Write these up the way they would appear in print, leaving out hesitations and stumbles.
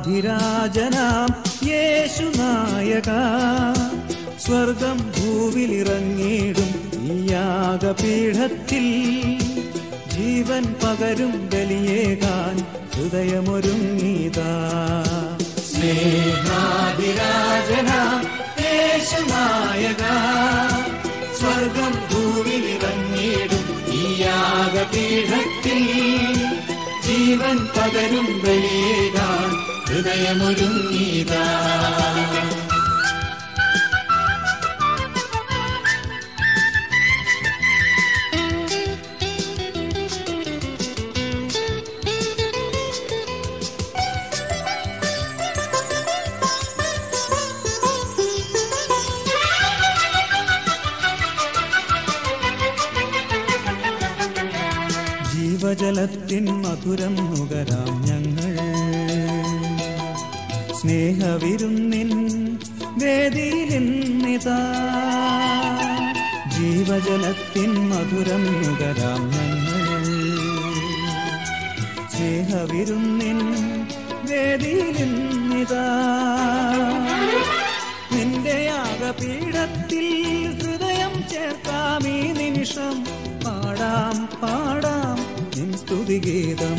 സ്നേഹാധിരാജനാം യേശുനായക സ്വർഗം ഭൂവിലിറങ്ങിടും ഈ യാഗപീഠത്തിൽ ജീവൻ പകരും ബലിയേകാൻ ഹൃദയമൊരുങ്ങിതാ. സ്നേഹാധിരാജനാം യേശുനായക സ്വർഗം ഭൂവിലിറങ്ങിടും ഈ യാഗപീഠത്തിൽ ജീവൻ പകരും ബലിയേകാൻ ഹൃദയമൊരുങ്ങിതാ. ജീവജലത്തിൻ മധുരം നുകരാം ഞങ്ങൾ സ്നേഹവിരുന്നിൻ വേദിയിലിന്നിതാ. ജീവജലത്തിൻ മധുരം നുകരാം ഞങ്ങൾ സ്നേഹവിരുന്നിൻ വേദിയിലിന്നിതാ. നിന്റെ യാഗപീഠത്തിൽ ഹൃദയം ചേർക്കാം ഈ നിമിഷം. പാടാം പാടാം നിൻ സ്തുതിഗീതം.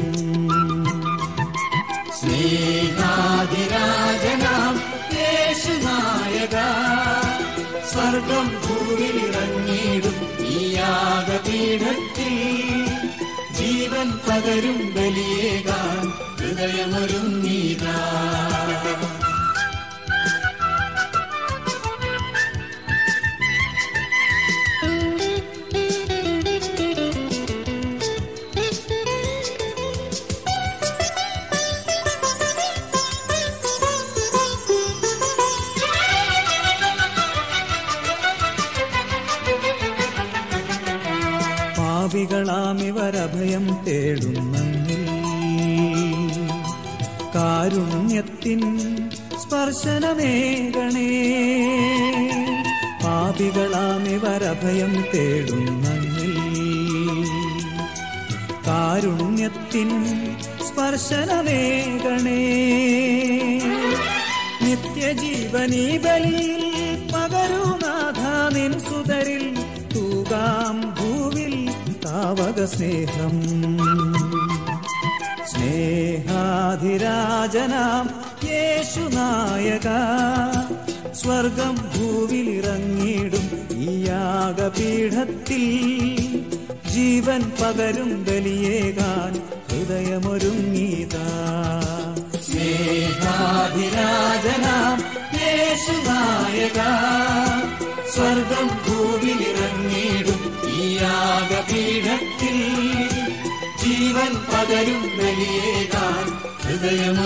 സ്നേഹാധിരാജനാം യേശുനായക സ്വർഗം ഭൂവിലിറങ്ങിടും ഈ യാഗപീഠത്തിൽ ജീവൻ പകരും ബലിയേകാൻ ഹൃദയമൊരുങ്ങിതാ. പാപികളാമിവരഭയം തേടുന്നെങ്കിൽ കാരുണ്യത്തിൻ സ്പർശനമേകണേ. പാപികളാമിവരഭയം തേടുന്നെങ്കിൽ കാരുണ്യത്തിൻ സ്പർശനമേകണേ. നിത്യജീവനീ ബലിയിൽ പകരുനാഥ നിൻ സുതരിൽ തൂകാം ഭൂവിൽ താവക സ്നേഹം. സ്നേഹാധിരാജനാം യേശുനായക സ്വർഗം ഭൂവിലിറങ്ങിടും ഈ യാഗപീഠത്തിൽ ജീവൻ പകരും ബലിയേകാൻ ഹൃദയമൊരുങ്ങിതാ. സ്നേഹാധിരാജനാം യേശുനായക സ്വർഗം ഭൂവിലിറങ്ങിടും ഈ യാഗപീഠത്തിൽ ജീവൻ പകരും ബലിയേകാൻ ഹൃദയമൊരുങ്ങിതാ.